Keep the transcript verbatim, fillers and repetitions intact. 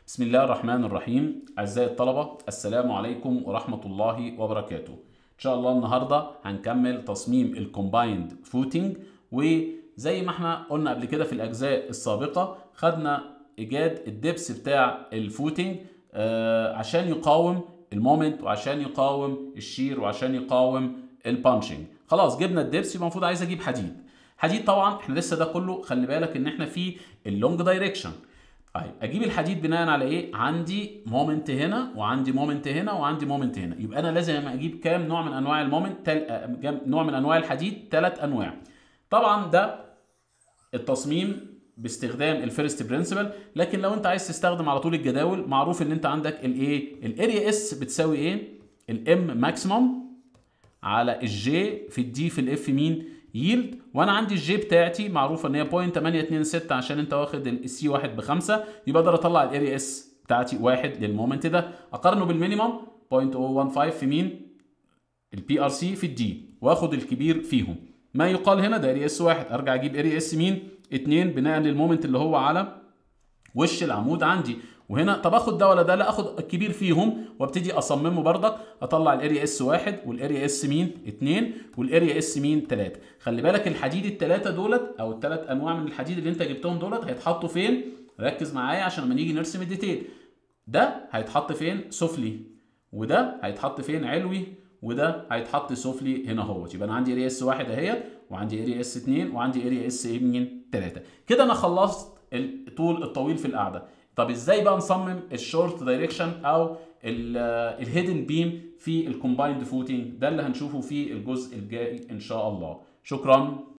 بسم الله الرحمن الرحيم. أعزائي الطلبة، السلام عليكم ورحمة الله وبركاته. إن شاء الله النهاردة هنكمل تصميم الكومبايند فوتنج، وزي ما احنا قلنا قبل كده في الأجزاء السابقة خدنا إيجاد الدبس بتاع الفوتنج آه عشان يقاوم المومنت وعشان يقاوم الشير وعشان يقاوم البانشنج. خلاص جبنا الدبس، يبقى المفروض عايز أجيب حديد. حديد طبعا احنا لسه ده كله، خلي بالك إن احنا في اللونج دايركشن. طيب اجيب الحديد بناء على ايه؟ عندي مومنت هنا وعندي مومنت هنا وعندي مومنت هنا، يبقى انا لازم اجيب كام نوع من انواع المومنت؟ تل... نوع من انواع الحديد، ثلاث انواع. طبعا ده التصميم باستخدام الفيرست برنسبل، لكن لو انت عايز تستخدم على طول الجداول، معروف ان انت عندك الايه؟ الاريا اس بتساوي ايه؟ الام ماكسيموم على الجي في الدي في الاف مين؟ ييلد. وانا عندي الجي بتاعتي معروفه ان هي صفر فاصلة ثمانية اثنين ستة عشان انت واخد السي واحد بخمسة، يبقى اقدر اطلع الاريا اس بتاعتي واحد للمومنت ده، اقارنه بالمينيمم صفر فاصلة صفر واحد خمسة في مين؟ البي ار سي في الدي، واخد الكبير فيهم. ما يقال هنا ده اريا اس واحد، ارجع اجيب اريا اس مين؟ اتنين بناء للمومنت اللي هو على وش العمود عندي. وهنا طب اخد ده ولا ده؟ لا، اخد الكبير فيهم وابتدي اصممه بردك، اطلع الاريا اس واحد والاريا اس مين؟ اتنين والاريا اس مين؟ تلاتة. خلي بالك الحديد التلاتة دولت او التلات انواع من الحديد اللي انت جبتهم دولت هيتحطوا فين؟ ركز معايا عشان لما نيجي نرسم الديتيل. ده هيتحط فين؟ سفلي، وده هيتحط فين؟ علوي، وده هيتحط سفلي هنا اهوت. يبقى انا عندي اريا اس واحد اهيت، وعندي اريا اس اتنين، وعندي اريا اس ايه مين؟ تلاتة. كده انا خلصت الطول الطويل في القاعده. طب ازاي بقى نصمم الشورت دايركشن او الهيدن بيم في الكومبايند فوتنج؟ ده اللي هنشوفه في الجزء الجاي ان شاء الله. شكرا.